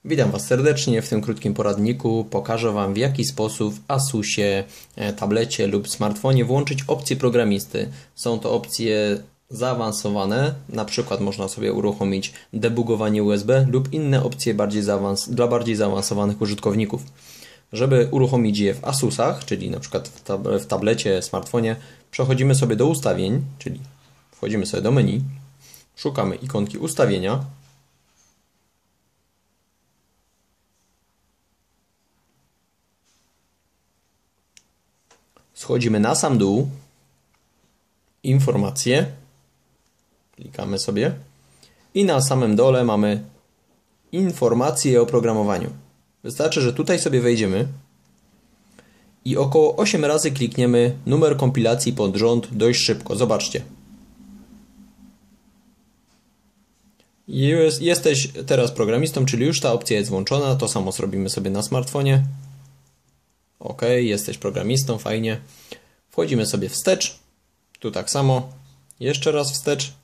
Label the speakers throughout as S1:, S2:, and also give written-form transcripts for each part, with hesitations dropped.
S1: Witam Was serdecznie. W tym krótkim poradniku pokażę Wam, w jaki sposób w Asusie, tablecie lub smartfonie włączyć opcje programisty. Są to opcje zaawansowane, na przykład można sobie uruchomić debugowanie USB lub inne opcje dla bardziej zaawansowanych użytkowników. Żeby uruchomić je w Asusach, czyli na przykład w tablecie, smartfonie, przechodzimy sobie do ustawień, czyli wchodzimy sobie do menu, szukamy ikonki ustawienia. Schodzimy na sam dół, informacje, klikamy sobie i na samym dole mamy informacje o oprogramowaniu. Wystarczy, że tutaj sobie wejdziemy i około 8 razy klikniemy numer kompilacji pod rząd dość szybko. Zobaczcie. Jesteś teraz programistą, czyli już ta opcja jest włączona. To samo zrobimy sobie na smartfonie. OK, jesteś programistą, fajnie. Wchodzimy sobie wstecz. Tu tak samo. Jeszcze raz wstecz.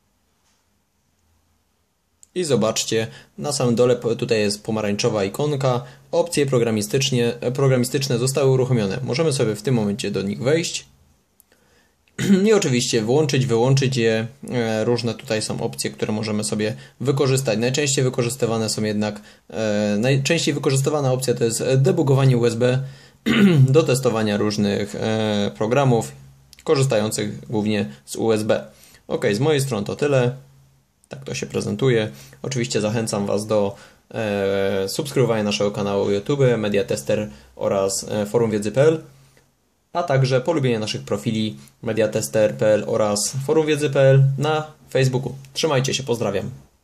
S1: I zobaczcie, na samym dole tutaj jest pomarańczowa ikonka. Opcje programistyczne zostały uruchomione. Możemy sobie w tym momencie do nich wejść. I oczywiście włączyć, wyłączyć je. Różne tutaj są opcje, które możemy sobie wykorzystać. Najczęściej wykorzystywana opcja to jest debugowanie USB do testowania różnych programów korzystających głównie z USB. OK, z mojej strony to tyle. Tak to się prezentuje. Oczywiście zachęcam Was do subskrybowania naszego kanału YouTube, Mediatester oraz Forum Wiedzy.pl, a także polubienia naszych profili mediatester.pl oraz Forum Wiedzy.pl na Facebooku. Trzymajcie się, pozdrawiam.